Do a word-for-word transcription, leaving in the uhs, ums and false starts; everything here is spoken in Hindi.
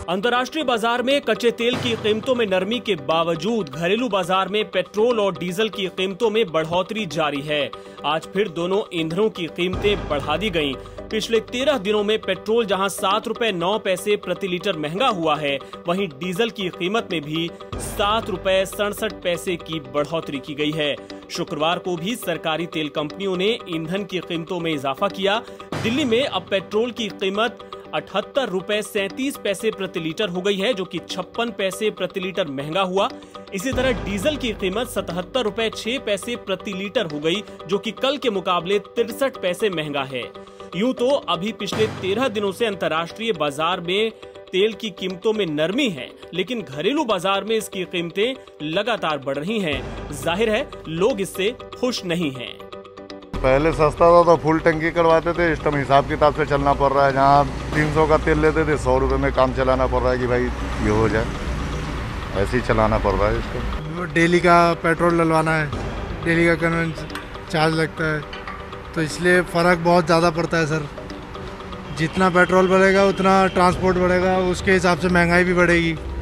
अंतर्राष्ट्रीय बाजार में कच्चे तेल की कीमतों में नरमी के बावजूद घरेलू बाजार में पेट्रोल और डीजल की कीमतों में बढ़ोतरी जारी है। आज फिर दोनों ईंधनों की कीमतें बढ़ा दी गईं। पिछले तेरह दिनों में पेट्रोल जहां सात रुपए नौ पैसे प्रति लीटर महंगा हुआ है, वहीं डीजल की कीमत में भी सात रुपए सड़सठ पैसे की बढ़ोतरी की गई है। शुक्रवार को भी सरकारी तेल कंपनियों ने ईंधन की कीमतों में इजाफा किया। दिल्ली में अब पेट्रोल की कीमत अठहत्तर रुपए सैंतीस पैसे प्रति लीटर हो गई है, जो कि छप्पन पैसे प्रति लीटर महंगा हुआ। इसी तरह डीजल की कीमत सतहत्तर रुपए छह पैसे प्रति लीटर हो गई, जो कि कल के मुकाबले तिरसठ पैसे महंगा है। यूं तो अभी पिछले तेरह दिनों से अंतर्राष्ट्रीय बाजार में तेल की कीमतों में नरमी है, लेकिन घरेलू बाजार में इसकी कीमतें लगातार बढ़ रही हैं। जाहिर है लोग इससे खुश नहीं हैं। पहले सस्ता था तो फुल टंकी करवाते थे, इस टाइम हिसाब किताब से चलना पड़ रहा है। जहाँ तीन सौ का तेल लेते थे सौ रुपए में काम चलाना पड़ रहा है कि भाई ये हो जाए, ऐसे ही चलाना पड़ रहा है इसको। डेली का पेट्रोल डलवाना है, डेली का कन्वेंस चार्ज लगता है, तो इसलिए फ़र्क बहुत ज़्यादा पड़ता है सर। जितना पेट्रोल बढ़ेगा उतना ट्रांसपोर्ट बढ़ेगा, उसके हिसाब से महंगाई भी बढ़ेगी।